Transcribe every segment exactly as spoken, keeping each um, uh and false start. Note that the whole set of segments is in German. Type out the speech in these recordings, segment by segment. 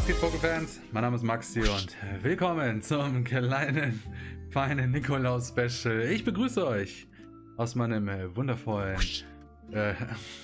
Was geht, Pokéfans? Mein Name ist Maxi und willkommen zum kleinen, feinen Nikolaus-Special. Ich begrüße euch aus meinem äh, wundervollen... Äh,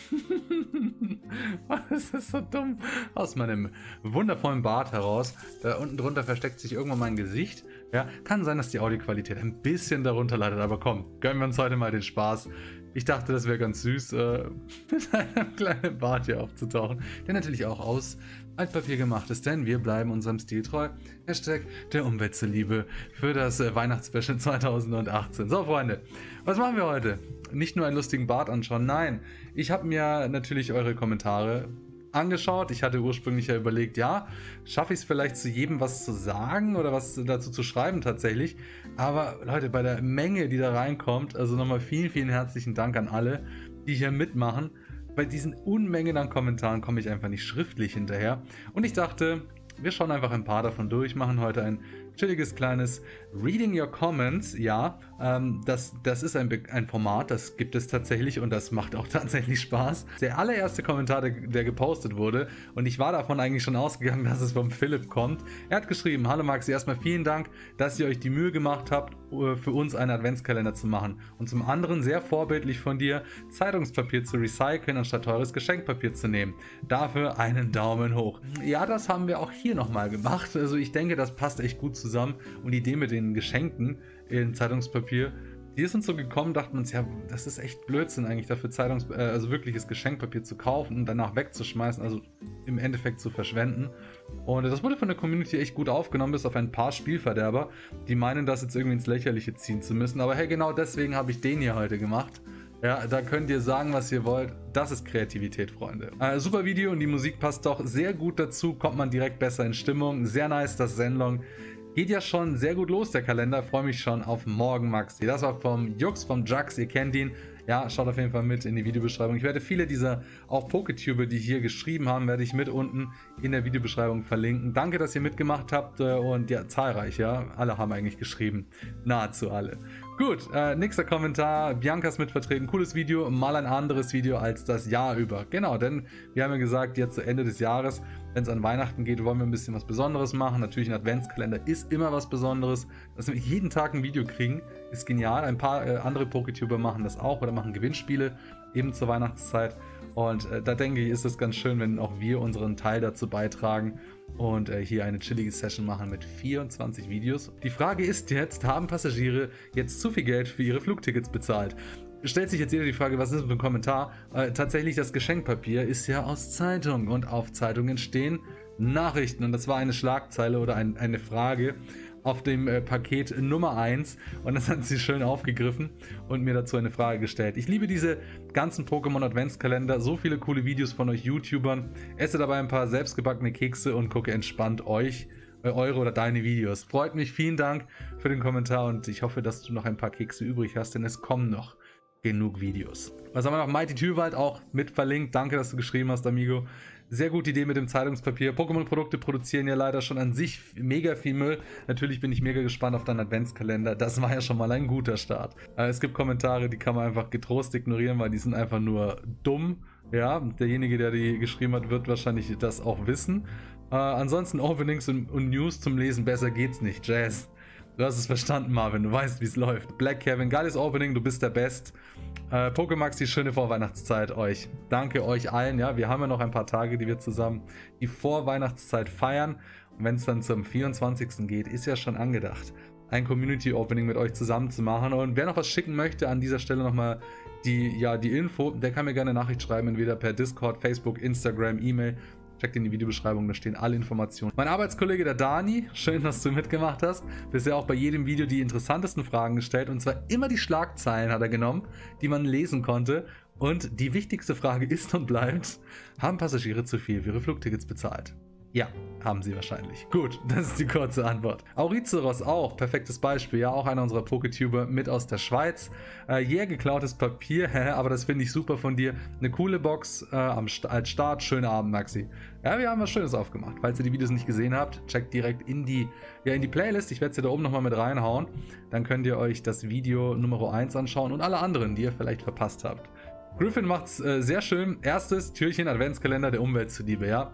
das ist so dumm. Aus meinem wundervollen Bart heraus. Da unten drunter versteckt sich irgendwann mein Gesicht. Ja, kann sein, dass die Audioqualität ein bisschen darunter leidet, aber komm, gönnen wir uns heute mal den Spaß. Ich dachte, das wäre ganz süß, äh, mit einem kleinen Bart hier aufzutauchen, der natürlich auch aus Altpapier gemacht ist, denn wir bleiben unserem Stil treu. Hashtag der Umwelt zuliebe für das äh, Weihnachtsspecial zweitausendachtzehn. So, Freunde, was machen wir heute? Nicht nur einen lustigen Bart anschauen, nein, ich habe mir natürlich eure Kommentare angeschaut. Ich hatte ursprünglich ja überlegt, ja, schaffe ich es vielleicht zu jedem was zu sagen oder was dazu zu schreiben tatsächlich. Aber Leute, bei der Menge, die da reinkommt, also nochmal vielen, vielen herzlichen Dank an alle, die hier mitmachen. Bei diesen Unmengen an Kommentaren komme ich einfach nicht schriftlich hinterher. Und ich dachte, wir schauen einfach ein paar davon durch, machen heute ein chilliges kleines Reading Your Comments. Ja, ähm, das, das ist ein, ein Format, das gibt es tatsächlich und das macht auch tatsächlich Spaß. Der allererste Kommentar, der, der gepostet wurde, und ich war davon eigentlich schon ausgegangen, dass es vom Philipp kommt. Er hat geschrieben: Hallo Maxi, erstmal vielen Dank, dass ihr euch die Mühe gemacht habt, für uns einen Adventskalender zu machen. Und zum anderen sehr vorbildlich von dir, Zeitungspapier zu recyceln, anstatt teures Geschenkpapier zu nehmen. Dafür einen Daumen hoch. Ja, das haben wir auch hier nochmal gemacht. Also ich denke, das passt echt gut zusammen. Und die Idee mit den Geschenken in Zeitungspapier, die ist uns so gekommen, dachten wir uns, ja, das ist echt Blödsinn eigentlich, dafür Zeitungs äh, also wirkliches Geschenkpapier zu kaufen und danach wegzuschmeißen, also im Endeffekt zu verschwenden. Und das wurde von der Community echt gut aufgenommen, bis auf ein paar Spielverderber, die meinen, das jetzt irgendwie ins Lächerliche ziehen zu müssen. Aber hey, genau deswegen habe ich den hier heute gemacht. Ja, da könnt ihr sagen, was ihr wollt. Das ist Kreativität, Freunde. Äh, super Video und die Musik passt doch sehr gut dazu, kommt man direkt besser in Stimmung. Sehr nice, das Zenlong. Geht ja schon sehr gut los, der Kalender. Freue mich schon auf morgen, Maxi. Das war vom Jux, vom Jux, ihr kennt ihn. Ja, schaut auf jeden Fall mit in die Videobeschreibung. Ich werde viele dieser auch Poketuber, die hier geschrieben haben, werde ich mit unten in der Videobeschreibung verlinken. Danke, dass ihr mitgemacht habt und ja, zahlreich, ja. Alle haben eigentlich geschrieben. Nahezu alle. Gut, äh, nächster Kommentar. Bianca ist mitvertreten. Cooles Video, mal ein anderes Video als das Jahr über. Genau, denn wir haben ja gesagt, jetzt zu Ende des Jahres, wenn es an Weihnachten geht, wollen wir ein bisschen was Besonderes machen. Natürlich ein Adventskalender ist immer was Besonderes. Dass wir jeden Tag ein Video kriegen, ist genial. Ein paar äh, andere Poketuber machen das auch oder machen Gewinnspiele eben zur Weihnachtszeit. Und äh, da denke ich, ist es ganz schön, wenn auch wir unseren Teil dazu beitragen und äh, hier eine chillige Session machen mit vierundzwanzig Videos. Die Frage ist jetzt, haben Passagiere jetzt zu viel Geld für ihre Flugtickets bezahlt? Stellt sich jetzt jeder die Frage, was ist das für ein Kommentar? Äh, tatsächlich, das Geschenkpapier ist ja aus Zeitung und auf Zeitungen stehen Nachrichten. Und das war eine Schlagzeile oder ein, eine Frage auf dem äh, Paket Nummer eins und das hat sie schön aufgegriffen und mir dazu eine Frage gestellt. Ich liebe diese ganzen Pokémon Adventskalender, so viele coole Videos von euch YouTubern, esse dabei ein paar selbstgebackene Kekse und gucke entspannt euch, äh, eure oder deine Videos. Freut mich, vielen Dank für den Kommentar und ich hoffe, dass du noch ein paar Kekse übrig hast, denn es kommen noch genug Videos. Was haben wir noch? Mighty Tyrwald auch mit verlinkt. Danke, dass du geschrieben hast, Amigo. Sehr gute Idee mit dem Zeitungspapier. Pokémon-Produkte produzieren ja leider schon an sich mega viel Müll. Natürlich bin ich mega gespannt auf deinen Adventskalender. Das war ja schon mal ein guter Start. Äh, es gibt Kommentare, die kann man einfach getrost ignorieren, weil die sind einfach nur dumm. Ja, derjenige, der die geschrieben hat, wird wahrscheinlich das auch wissen. Äh, ansonsten Openings und, und News zum Lesen, besser geht's nicht. Jazz. Du hast es verstanden, Marvin. Du weißt, wie es läuft. Black Kevin, geiles Opening, du bist der Best. Äh, Pokémax, die schöne Vorweihnachtszeit euch. Danke euch allen. Ja, wir haben ja noch ein paar Tage, die wir zusammen die Vorweihnachtszeit feiern. Und wenn es dann zum vierundzwanzigsten geht, ist ja schon angedacht, ein Community Opening mit euch zusammen zu machen. Und wer noch was schicken möchte, an dieser Stelle nochmal die, ja, die Info, der kann mir gerne eine Nachricht schreiben, entweder per Discord, Facebook, Instagram, E-Mail. Checkt in die Videobeschreibung, da stehen alle Informationen. Mein Arbeitskollege, der Dani, schön, dass du mitgemacht hast. Bisher auch bei jedem Video die interessantesten Fragen gestellt. Und zwar immer die Schlagzeilen hat er genommen, die man lesen konnte. Und die wichtigste Frage ist und bleibt, haben Passagiere zu viel für ihre Flugtickets bezahlt? Ja, haben sie wahrscheinlich. Gut, das ist die kurze Antwort. Aurizeros auch, perfektes Beispiel. Ja, auch einer unserer Poketuber mit aus der Schweiz. Äh, yeah, geklautes Papier, aber das finde ich super von dir. Eine coole Box äh, am St als Start. Schönen Abend, Maxi. Ja, wir haben was Schönes aufgemacht. Falls ihr die Videos nicht gesehen habt, checkt direkt in die, ja, in die Playlist. Ich werde sie da oben nochmal mit reinhauen. Dann könnt ihr euch das Video Nummer eins anschauen und alle anderen, die ihr vielleicht verpasst habt. Griffin macht's äh, sehr schön. Erstes Türchen Adventskalender der Umwelt zuliebe, ja.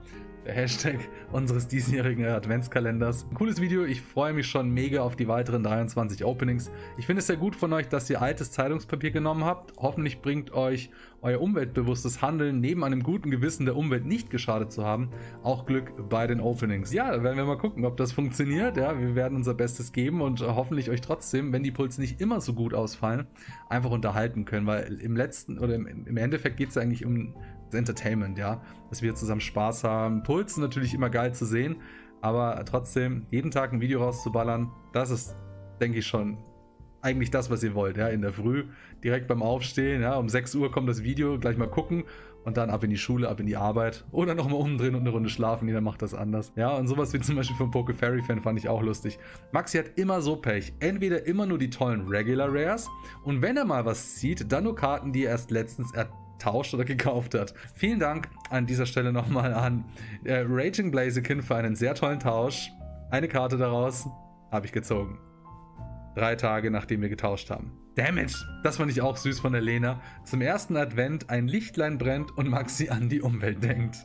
der Hashtag unseres diesjährigen Adventskalenders. Ein cooles Video, ich freue mich schon mega auf die weiteren dreiundzwanzig Openings. Ich finde es sehr gut von euch, dass ihr altes Zeitungspapier genommen habt. Hoffentlich bringt euch euer umweltbewusstes Handeln neben einem guten Gewissen der Umwelt nicht geschadet zu haben auch Glück bei den Openings. Ja, da werden wir mal gucken, ob das funktioniert. Ja, wir werden unser Bestes geben und hoffentlich euch trotzdem, wenn die Pulls nicht immer so gut ausfallen, einfach unterhalten können, weil im letzten oder im, im Endeffekt geht es ja eigentlich um das Entertainment, ja, dass wir zusammen Spaß haben. Puls natürlich immer geil zu sehen, aber trotzdem jeden Tag ein Video rauszuballern, das ist, denke ich, schon eigentlich das, was ihr wollt, ja, in der Früh, direkt beim Aufstehen, ja, um sechs Uhr kommt das Video, gleich mal gucken und dann ab in die Schule, ab in die Arbeit oder nochmal umdrehen und eine Runde schlafen, jeder macht das anders. Ja, und sowas wie zum Beispiel vom Poke Fairy Fan fand ich auch lustig. Maxi hat immer so Pech, entweder immer nur die tollen Regular Rares und wenn er mal was zieht, dann nur Karten, die er erst letztens ertauscht oder gekauft hat. Vielen Dank an dieser Stelle nochmal an äh, Raging Blaziken für einen sehr tollen Tausch. Eine Karte daraus habe ich gezogen. Drei Tage, nachdem wir getauscht haben. Dammit! Das fand ich auch süß von der Lena. Zum ersten Advent ein Lichtlein brennt und Maxi an die Umwelt denkt.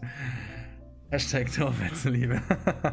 Hashtag Torwärtsliebe.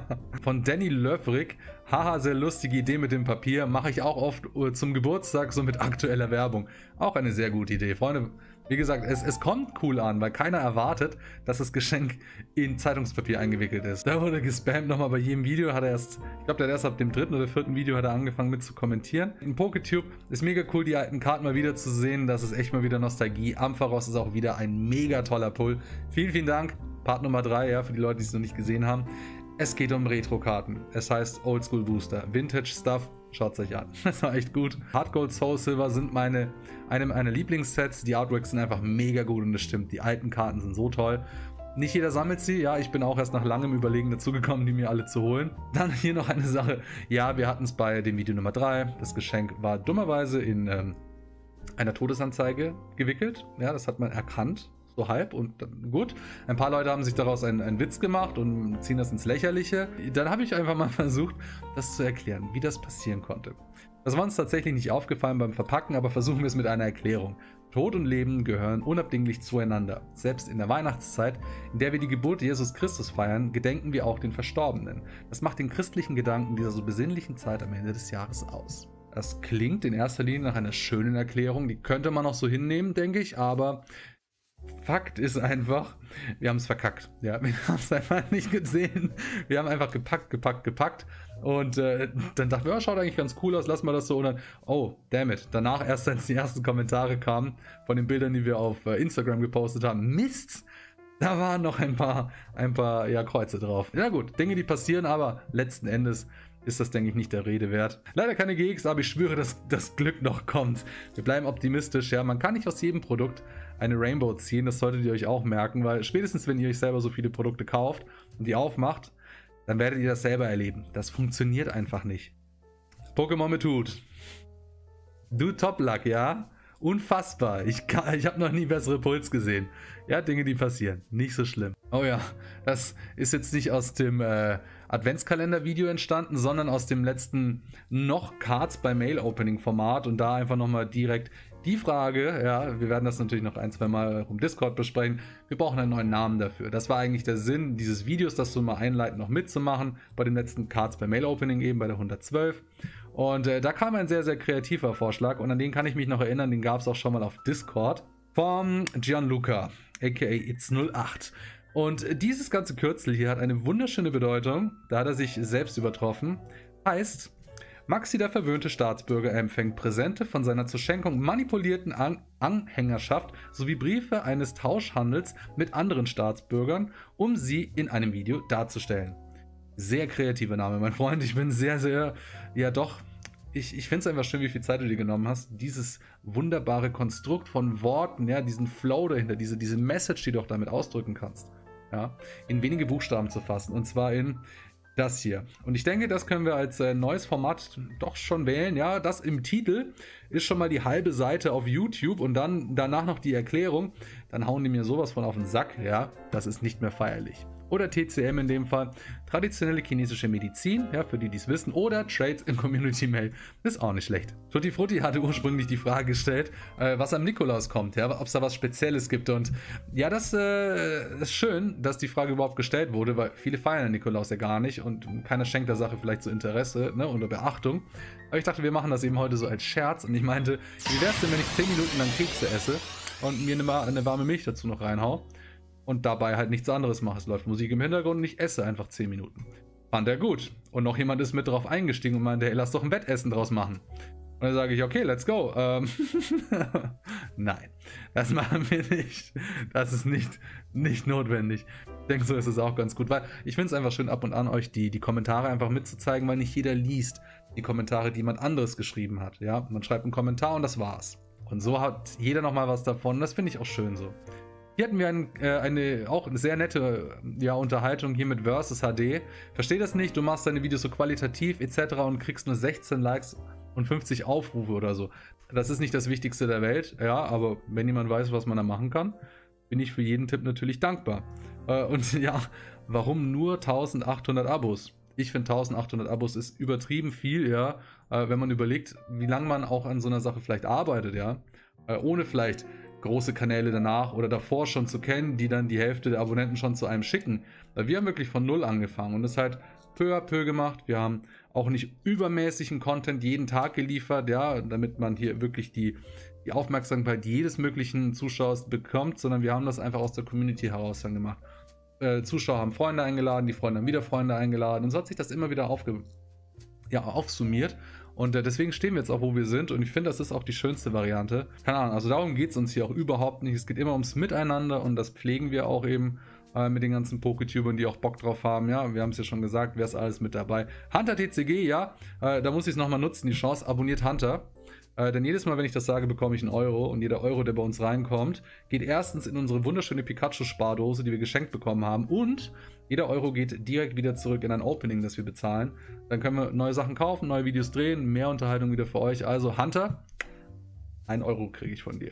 Von Danny Löffrig. Haha, sehr lustige Idee mit dem Papier. Mache ich auch oft zum Geburtstag, so mit aktueller Werbung. Auch eine sehr gute Idee. Freunde, wie gesagt, es, es kommt cool an, weil keiner erwartet, dass das Geschenk in Zeitungspapier eingewickelt ist. Da wurde gespammt nochmal bei jedem Video. Hat er erst, ich glaube, der hat erst ab dem dritten oder vierten Video hat er angefangen mit zu kommentieren. In PokeTube ist mega cool, die alten Karten mal wieder zu sehen. Das ist echt mal wieder Nostalgie. Ampharos ist auch wieder ein mega toller Pull. Vielen, vielen Dank. Part Nummer drei, ja, für die Leute, die es noch nicht gesehen haben. Es geht um Retro-Karten. Es heißt Oldschool Booster. Vintage Stuff. Schaut es euch an. Das war echt gut. Hard Gold, Soul Silver sind meine, eine meiner Lieblingssets. Die Artworks sind einfach mega gut und das stimmt. Die alten Karten sind so toll. Nicht jeder sammelt sie. Ja, ich bin auch erst nach langem Überlegen dazugekommen, die mir alle zu holen. Dann hier noch eine Sache. Ja, wir hatten es bei dem Video Nummer drei. Das Geschenk war dummerweise in ähm, einer Todesanzeige gewickelt. Ja, das hat man erkannt. So halb und dann gut. Ein paar Leute haben sich daraus einen, einen Witz gemacht und ziehen das ins Lächerliche. Dann habe ich einfach mal versucht, das zu erklären, wie das passieren konnte. Das war uns tatsächlich nicht aufgefallen beim Verpacken, aber versuchen wir es mit einer Erklärung. Tod und Leben gehören unabdinglich zueinander. Selbst in der Weihnachtszeit, in der wir die Geburt Jesus Christus feiern, gedenken wir auch den Verstorbenen. Das macht den christlichen Gedanken dieser so besinnlichen Zeit am Ende des Jahres aus. Das klingt in erster Linie nach einer schönen Erklärung, die könnte man noch so hinnehmen, denke ich, aber Fakt ist einfach, wir haben es verkackt. Ja, wir haben es einfach nicht gesehen. Wir haben einfach gepackt, gepackt, gepackt. Und äh, dann dachten wir, ja, schaut eigentlich ganz cool aus, lassen wir das so. Und dann, oh, damn it. Danach erst, als die ersten Kommentare kamen von den Bildern, die wir auf äh, Instagram gepostet haben. Mist! Da waren noch ein paar, ein paar ja, Kreuze drauf. Ja gut, Dinge, die passieren, aber letzten Endes ist das, denke ich, nicht der Rede wert. Leider keine G X, aber ich schwöre, dass das Glück noch kommt. Wir bleiben optimistisch. Ja, man kann nicht aus jedem Produkt eine Rainbow ziehen. Das solltet ihr euch auch merken, weil spätestens, wenn ihr euch selber so viele Produkte kauft und die aufmacht, dann werdet ihr das selber erleben. Das funktioniert einfach nicht. Pokémon mit Hut. Du Top Luck, ja? Unfassbar. Ich, ich habe noch nie bessere Puls gesehen. Ja, Dinge, die passieren. Nicht so schlimm. Oh ja, das ist jetzt nicht aus dem äh, Adventskalender-Video entstanden, sondern aus dem letzten noch Cards bei Mail-Opening-Format und da einfach nochmal direkt die Frage, ja, wir werden das natürlich noch ein, zwei Mal im Discord besprechen, wir brauchen einen neuen Namen dafür. Das war eigentlich der Sinn dieses Videos, das so mal einleiten, noch mitzumachen, bei dem letzten Cards bei Mail-Opening eben, bei der hundertzwölf. Und äh, da kam ein sehr, sehr kreativer Vorschlag und an den kann ich mich noch erinnern, den gab es auch schon mal auf Discord vom Gianluca, aka It's null acht. Und dieses ganze Kürzel hier hat eine wunderschöne Bedeutung, da hat er sich selbst übertroffen, heißt: Maxi, der verwöhnte Staatsbürger, empfängt Präsente von seiner zur Schenkung manipulierten An Anhängerschaft sowie Briefe eines Tauschhandels mit anderen Staatsbürgern, um sie in einem Video darzustellen. Sehr kreativer Name, mein Freund. Ich bin sehr, sehr, ja doch, ich, ich finde es einfach schön, wie viel Zeit du dir genommen hast, dieses wunderbare Konstrukt von Worten, ja, diesen Flow dahinter, diese, diese Message, die du auch damit ausdrücken kannst, ja, in wenige Buchstaben zu fassen, und zwar in das hier. Und ich denke, das können wir als äh, neues Format doch schon wählen. Ja, das im Titel ist schon mal die halbe Seite auf YouTube und dann danach noch die Erklärung. Dann hauen die mir sowas von auf den Sack. Ja, das ist nicht mehr feierlich. oder T C M in dem Fall, traditionelle chinesische Medizin, ja, für die, die es wissen, oder Trades in Community Mail, ist auch nicht schlecht. Tutti Frutti hatte ursprünglich die Frage gestellt, äh, was am Nikolaus kommt, ja, ob es da was Spezielles gibt, und ja, das äh, ist schön, dass die Frage überhaupt gestellt wurde, weil viele feiern den Nikolaus ja gar nicht und keiner schenkt der Sache vielleicht so Interesse, ne, oder Beachtung. Aber ich dachte, wir machen das eben heute so als Scherz, und ich meinte, wie wär's denn, wenn ich zehn Minuten lang Kekse esse und mir eine, eine warme Milch dazu noch reinhau und dabei halt nichts anderes mache. Es läuft Musik im Hintergrund und ich esse einfach zehn Minuten. Fand er gut. Und noch jemand ist mit drauf eingestiegen und meinte, hey, lass doch ein Wettessen draus machen. Und dann sage ich, okay, let's go. Ähm Nein, das machen wir nicht. Das ist nicht, nicht notwendig. Ich denke, so ist es auch ganz gut, weil ich finde es einfach schön, ab und an euch die, die Kommentare einfach mitzuzeigen, weil nicht jeder liest die Kommentare, die jemand anderes geschrieben hat. Ja, man schreibt einen Kommentar und das war's. Und so hat jeder nochmal was davon. Das finde ich auch schön so. Hier hatten wir ein, äh, eine auch sehr nette ja, Unterhaltung hier mit Versus H D. Versteh das nicht, du machst deine Videos so qualitativ et cetera und kriegst nur sechzehn Likes und fünfzig Aufrufe oder so. Das ist nicht das Wichtigste der Welt, ja, aber wenn jemand weiß, was man da machen kann, bin ich für jeden Tipp natürlich dankbar. Äh, und ja, warum nur eintausendachthundert Abos? Ich finde eintausendachthundert Abos ist übertrieben viel, ja, äh, wenn man überlegt, wie lange man auch an so einer Sache vielleicht arbeitet, ja, äh, ohne vielleicht große Kanäle danach oder davor schon zu kennen, die dann die Hälfte der Abonnenten schon zu einem schicken. Weil wir haben wirklich von null angefangen und das halt peu à peu gemacht. Wir haben auch nicht übermäßigen Content jeden Tag geliefert, ja, damit man hier wirklich die, die Aufmerksamkeit jedes möglichen Zuschauers bekommt, sondern wir haben das einfach aus der Community heraus dann gemacht. Äh, Zuschauer haben Freunde eingeladen, die Freunde haben wieder Freunde eingeladen und so hat sich das immer wieder aufge ja, aufsummiert. Und äh, deswegen stehen wir jetzt auch, wo wir sind. Und ich finde, das ist auch die schönste Variante. Keine Ahnung, also darum geht es uns hier auch überhaupt nicht. Es geht immer ums Miteinander und das pflegen wir auch eben äh, mit den ganzen Poketubern, die auch Bock drauf haben. Ja, wir haben es ja schon gesagt, wer ist alles mit dabei. Hunter T C G, ja, äh, da muss ich es nochmal nutzen, die Chance. Abonniert Hunter. Äh, denn jedes Mal, wenn ich das sage, bekomme ich einen Euro. Und jeder Euro, der bei uns reinkommt, geht erstens in unsere wunderschöne Pikachu-Spardose, die wir geschenkt bekommen haben. Und jeder Euro geht direkt wieder zurück in ein Opening, das wir bezahlen. Dann können wir neue Sachen kaufen, neue Videos drehen, mehr Unterhaltung wieder für euch. Also Hunter, ein Euro kriege ich von dir.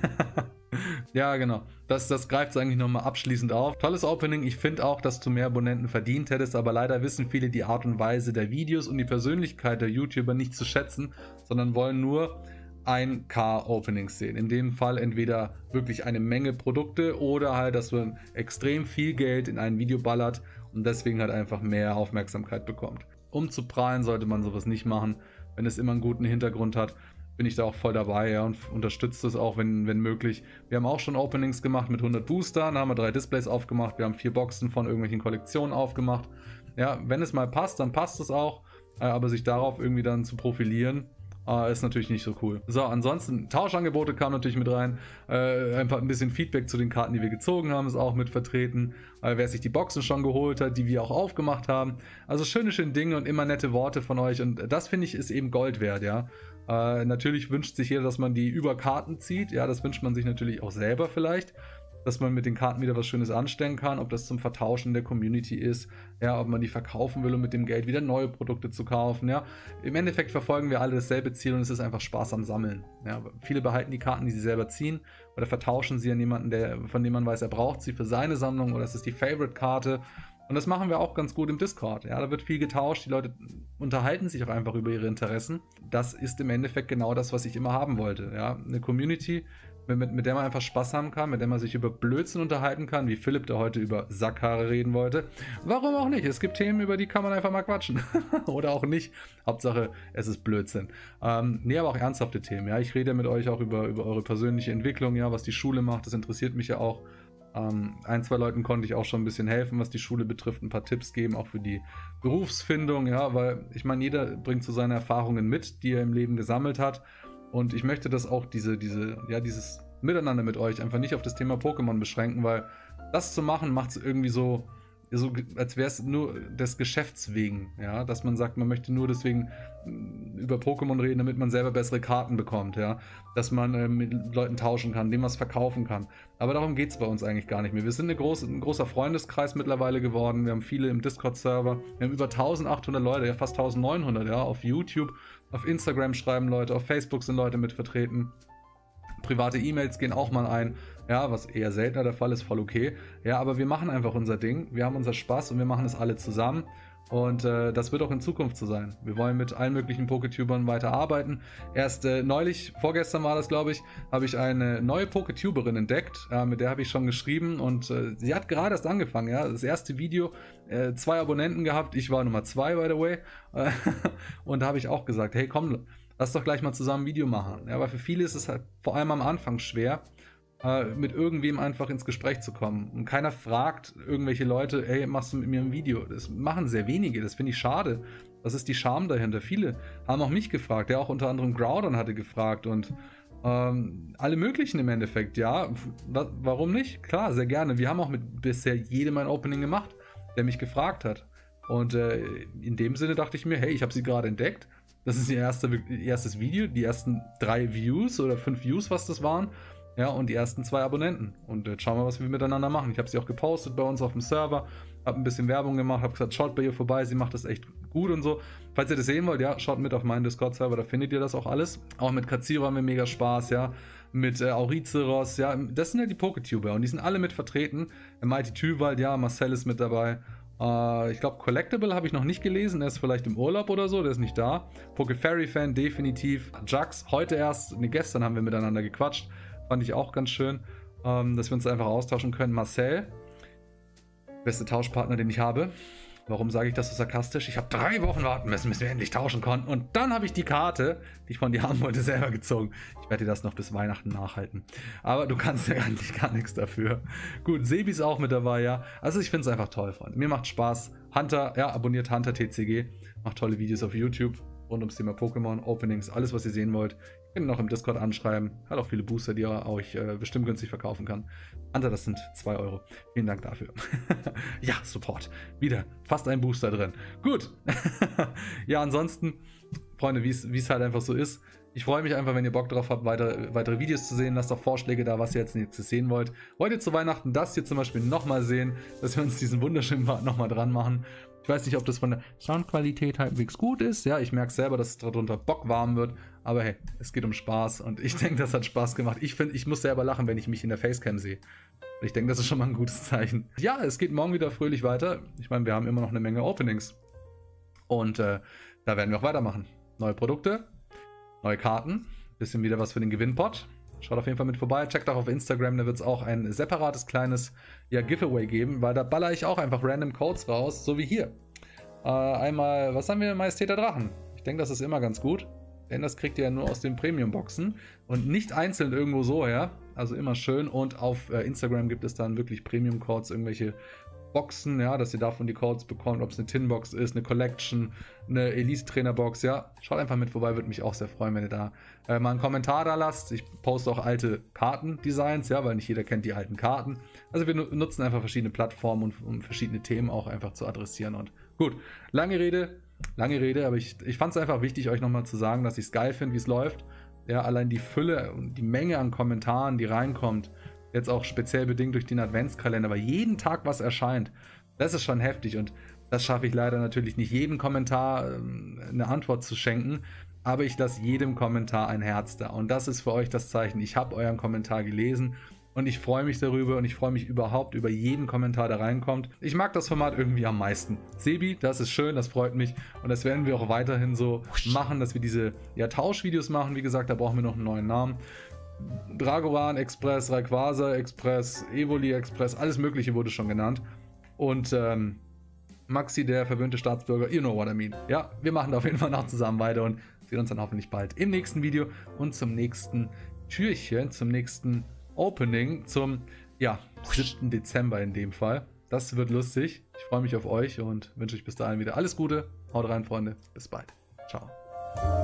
Ja, genau. Das, das greift es eigentlich nochmal abschließend auf. Tolles Opening. Ich finde auch, dass du mehr Abonnenten verdient hättest, aber leider wissen viele die Art und Weise der Videos und die Persönlichkeit der YouTuber nicht zu schätzen, sondern wollen nur ein K Openings sehen. In dem Fall entweder wirklich eine Menge Produkte oder halt, dass man extrem viel Geld in ein Video ballert und deswegen halt einfach mehr Aufmerksamkeit bekommt. Um zu prahlen sollte man sowas nicht machen. Wenn es immer einen guten Hintergrund hat, bin ich da auch voll dabei, ja, und unterstütze es auch, wenn, wenn möglich. Wir haben auch schon Openings gemacht mit hundert Boostern, haben wir drei Displays aufgemacht, wir haben vier Boxen von irgendwelchen Kollektionen aufgemacht. Ja, wenn es mal passt, dann passt es auch, äh, aber sich darauf irgendwie dann zu profilieren, äh, ist natürlich nicht so cool. So, ansonsten, Tauschangebote kamen natürlich mit rein, äh, einfach ein bisschen Feedback zu den Karten, die wir gezogen haben, ist auch mit vertreten. Äh, wer sich die Boxen schon geholt hat, die wir auch aufgemacht haben. Also schöne, schöne Dinge und immer nette Worte von euch und das, finde ich, ist eben Gold wert, ja. Äh, natürlich wünscht sich jeder, dass man die über Karten zieht. Ja, das wünscht man sich natürlich auch selber vielleicht. Dass man mit den Karten wieder was Schönes anstellen kann. Ob das zum Vertauschen in der Community ist. Ja, ob man die verkaufen will, um mit dem Geld wieder neue Produkte zu kaufen. Ja, im Endeffekt verfolgen wir alle dasselbe Ziel und es ist einfach Spaß am Sammeln. Ja, viele behalten die Karten, die sie selber ziehen. Oder vertauschen sie an jemanden, der, von dem man weiß, er braucht sie für seine Sammlung. Oder es ist die Favorite-Karte. Und das machen wir auch ganz gut im Discord. Ja, da wird viel getauscht, die Leute unterhalten sich auch einfach über ihre Interessen. Das ist im Endeffekt genau das, was ich immer haben wollte. Ja, eine Community, mit, mit der man einfach Spaß haben kann, mit der man sich über Blödsinn unterhalten kann, wie Philipp, der heute über Sackhaare reden wollte. Warum auch nicht? Es gibt Themen, über die kann man einfach mal quatschen. Oder auch nicht. Hauptsache, es ist Blödsinn. Ähm, nee, aber auch ernsthafte Themen. Ja, ich rede mit euch auch über, über eure persönliche Entwicklung, ja, was die Schule macht. Das interessiert mich ja auch. Ähm, ein, zwei Leuten konnte ich auch schon ein bisschen helfen, was die Schule betrifft, ein paar Tipps geben, auch für die Berufsfindung, ja, weil ich meine, jeder bringt so seine Erfahrungen mit, die er im Leben gesammelt hat und ich möchte das auch, diese, diese, ja, dieses Miteinander mit euch einfach nicht auf das Thema Pokémon beschränken, weil das zu machen, macht es irgendwie so, so, als wäre es nur des Geschäfts wegen, ja, dass man sagt, man möchte nur deswegen über Pokémon reden, damit man selber bessere Karten bekommt, ja, dass man äh, mit Leuten tauschen kann, dem was verkaufen kann. Aber darum geht es bei uns eigentlich gar nicht mehr. Wir sind eine große, ein großer Freundeskreis mittlerweile geworden, wir haben viele im Discord-Server, wir haben über eintausendachthundert Leute, ja fast eintausendneunhundert, ja, auf YouTube, auf Instagram schreiben Leute, auf Facebook sind Leute mit vertreten. Private E-Mails gehen auch mal ein, ja, was eher seltener der Fall ist, voll okay. Ja, aber wir machen einfach unser Ding, wir haben unser Spaß und wir machen es alle zusammen. Und äh, das wird auch in Zukunft so sein. Wir wollen mit allen möglichen Poketubern weiter arbeiten. Erst äh, neulich, vorgestern war das, glaube ich, habe ich eine neue Poketuberin entdeckt. Äh, mit der habe ich schon geschrieben und äh, sie hat gerade erst angefangen. Ja? Das erste Video, äh, zwei Abonnenten gehabt. Ich war Nummer zwei, by the way. Und da habe ich auch gesagt, hey komm, lass doch gleich mal zusammen ein Video machen. Ja, aber für viele ist es halt vor allem am Anfang schwer, mit irgendwem einfach ins Gespräch zu kommen. Und keiner fragt irgendwelche Leute, ey, machst du mit mir ein Video? Das machen sehr wenige, das finde ich schade. Das ist die Scham dahinter. Viele haben auch mich gefragt, der auch unter anderem Groudon hatte gefragt und ähm, alle möglichen im Endeffekt, ja. Warum nicht? Klar, sehr gerne. Wir haben auch mit bisher jedem ein Opening gemacht, der mich gefragt hat. Und äh, in dem Sinne dachte ich mir, hey, ich habe sie gerade entdeckt. Das ist ihr erste, erstes Video, die ersten drei Views oder fünf Views, was das waren. Ja, und die ersten zwei Abonnenten. Und jetzt schauen wir, was wir miteinander machen. Ich habe sie auch gepostet bei uns auf dem Server, habe ein bisschen Werbung gemacht, habe gesagt, schaut bei ihr vorbei, sie macht das echt gut und so. Falls ihr das sehen wollt, ja, schaut mit auf meinen Discord-Server, da findet ihr das auch alles. Auch mit Katsiro haben wir mega Spaß, ja. Mit äh, Aurizeros, ja. Das sind ja die Poketuber und die sind alle mit vertreten. Mighty Tywald, ja, Marcel ist mit dabei. Äh, ich glaube, Collectible habe ich noch nicht gelesen, der ist vielleicht im Urlaub oder so, der ist nicht da. Poke-Fairy-Fan, definitiv. Jax, heute erst, ne, gestern haben wir miteinander gequatscht. Fand ich auch ganz schön, ähm, dass wir uns einfach austauschen können. Marcel, beste Tauschpartner, den ich habe. Warum sage ich das so sarkastisch? Ich habe drei Wochen warten müssen, bis wir endlich tauschen konnten. Und dann habe ich die Karte, die ich von dir haben wollte, selber gezogen. Ich werde dir das noch bis Weihnachten nachhalten. Aber du kannst ja eigentlich gar nichts dafür. Gut, Sebi ist auch mit dabei, ja. Also ich finde es einfach toll, Freunde. Mir macht Spaß. Hunter, ja, abonniert Hunter T C G. Macht tolle Videos auf YouTube. Rund ums Thema Pokémon, Openings, alles, was ihr sehen wollt. Ihr könnt ihn auch im Discord anschreiben. Hat auch viele Booster, die er euch äh, bestimmt günstig verkaufen kann. Hunter, das sind zwei Euro. Vielen Dank dafür. Ja, Support. Wieder fast ein Booster drin. Gut. Ja, ansonsten, Freunde, wie es halt einfach so ist. Ich freue mich einfach, wenn ihr Bock drauf habt, weitere, weitere Videos zu sehen. Lasst auch Vorschläge da, was ihr jetzt nächstes sehen wollt. Wollt ihr zu Weihnachten das hier zum Beispiel nochmal sehen, dass wir uns diesen wunderschönen Part nochmal dran machen? Ich weiß nicht, ob das von der Soundqualität halbwegs gut ist. Ja, ich merke selber, dass es darunter bockwarm wird. Aber hey, es geht um Spaß und ich denke, das hat Spaß gemacht. Ich finde, ich muss selber lachen, wenn ich mich in der Facecam sehe. Ich denke, das ist schon mal ein gutes Zeichen. Ja, es geht morgen wieder fröhlich weiter. Ich meine, wir haben immer noch eine Menge Openings. Und äh, da werden wir auch weitermachen. Neue Produkte, neue Karten, bisschen wieder was für den Gewinnpot. Schaut auf jeden Fall mit vorbei, checkt auch auf Instagram, da wird es auch ein separates kleines ja, Giveaway geben, weil da baller ich auch einfach random Codes raus, so wie hier. Äh, einmal, was haben wir? Majestät der Drachen. Ich denke, das ist immer ganz gut, denn das kriegt ihr ja nur aus den Premium-Boxen und nicht einzeln irgendwo so her. Also immer schön und auf äh, Instagram gibt es dann wirklich Premium-Codes, irgendwelche Boxen, ja, dass ihr davon die Codes bekommt, ob es eine Tin-Box ist, eine Collection, eine Elite-Trainer-Box, ja, schaut einfach mit vorbei, würde mich auch sehr freuen, wenn ihr da äh, mal einen Kommentar da lasst. Ich poste auch alte Kartendesigns, ja, weil nicht jeder kennt die alten Karten. Also wir nutzen einfach verschiedene Plattformen, und, um verschiedene Themen auch einfach zu adressieren und gut, lange Rede, lange Rede, aber ich, ich fand es einfach wichtig, euch nochmal zu sagen, dass ich es geil finde, wie es läuft. Ja, allein die Fülle und die Menge an Kommentaren, die reinkommt, jetzt auch speziell bedingt durch den Adventskalender, weil jeden Tag was erscheint, das ist schon heftig und das schaffe ich leider natürlich nicht, jedem Kommentar ähm, eine Antwort zu schenken, aber ich lasse jedem Kommentar ein Herz da und das ist für euch das Zeichen, ich habe euren Kommentar gelesen und ich freue mich darüber und ich freue mich überhaupt über jeden Kommentar, der reinkommt. Ich mag das Format irgendwie am meisten. Sebi, das ist schön, das freut mich und das werden wir auch weiterhin so machen, dass wir diese ja, Tauschvideos machen, wie gesagt, da brauchen wir noch einen neuen Namen. Dragoran Express, Rayquaza Express, Evoli Express, alles mögliche wurde schon genannt. Und ähm, Maxi, der verwöhnte Staatsbürger, you know what I mean. Ja, wir machen da auf jeden Fall noch zusammen weiter und sehen uns dann hoffentlich bald im nächsten Video und zum nächsten Türchen, zum nächsten Opening, zum ja, siebten Dezember in dem Fall. Das wird lustig. Ich freue mich auf euch und wünsche euch bis dahin wieder alles Gute. Haut rein, Freunde. Bis bald. Ciao.